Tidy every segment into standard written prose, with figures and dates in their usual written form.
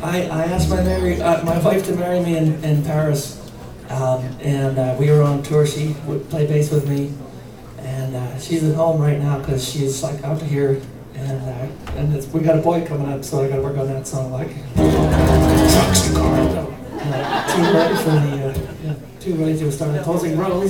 I asked my wife to marry me in Paris, and we were on tour. She would play bass with me, and she's at home right now because she's like out here, and we got a boy coming up, so I got to work on that song. Like, trucks the car. Too ready to start imposing roles.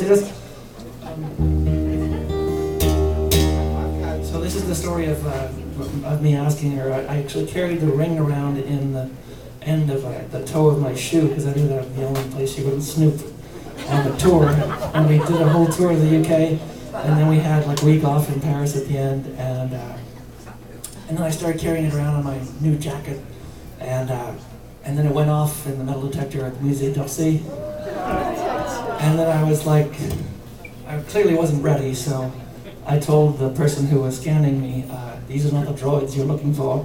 So this is the story of me asking her. I actually carried the ring around in the end of the toe of my shoe because I knew that was the only place she wouldn't snoop on the tour. And we did a whole tour of the UK, and then we had like a week off in Paris at the end, and then I started carrying it around on my new jacket, and then it went off in the metal detector at the Musée d'Orsay, and then I was like, I clearly wasn't ready, so I told the person who was scanning me, these are not the droids you're looking for.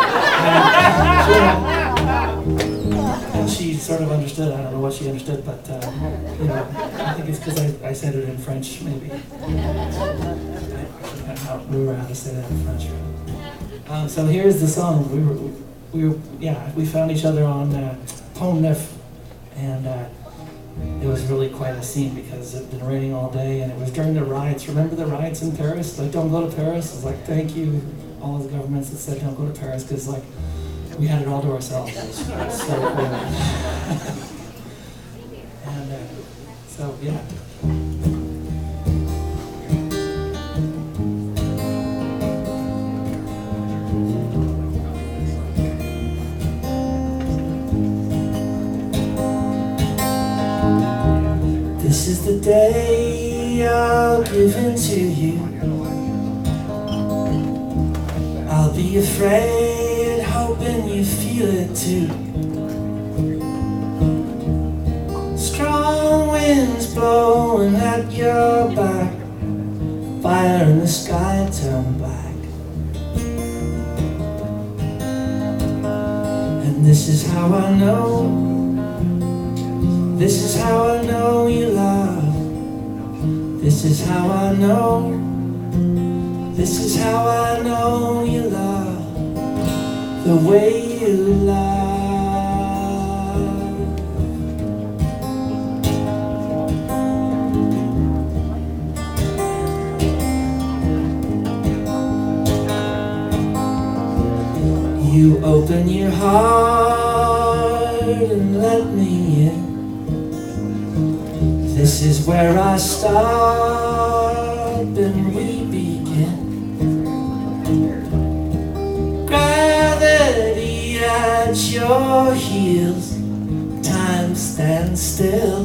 And she sort of understood. I don't know what she understood, but I think it's because I said it in French, maybe. I can't remember how to say that in French. So here's the song. We found each other on Pont-Neuf, and it was really quite a scene because it had been raining all day, and it was during the riots. Remember the riots in Paris? Like, don't go to Paris. It's like, thank you, all the governments that said don't go to Paris, because like, we had it all to ourselves. It was so cool. And so, yeah. This is the day I'll give in to you. I'll be afraid, hoping you feel it too. Strong winds blowing at your back, fire in the sky turn black. And this is how I know. This is how I know you love. This is how I know. This is how I know you love. The way you love. You open your heart and let me in. This is where I start and we begin. Gravity at your heels, time stands still.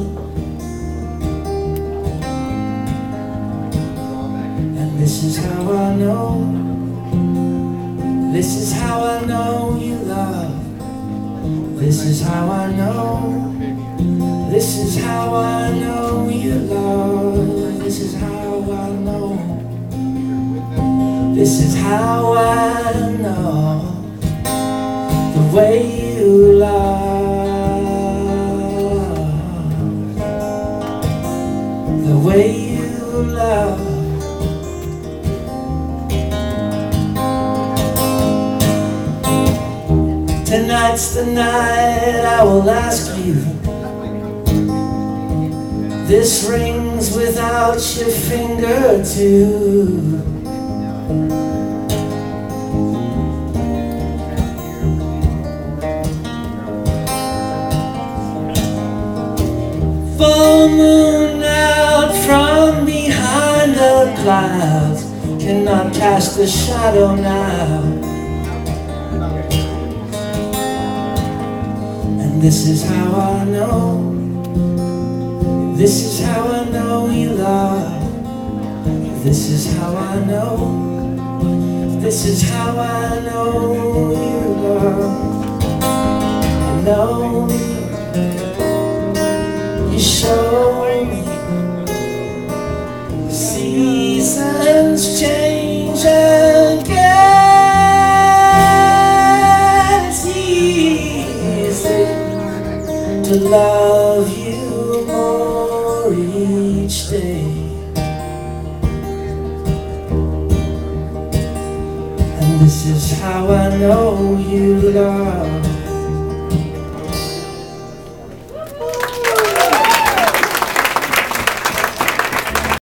And this is how I know. This is how I know you love. This is how I know. This is how I know you love. This is how I know. This is how I know. The way you love. The way you love. Tonight's the night I will ask you. This rings without your finger too. Full moon out from behind the clouds cannot cast a shadow now. And this is how I know. This is how I know you love. This is how I know. This is how I know you love. I know you show me seasons change and it's easy to love you each day. And this is how I know you love.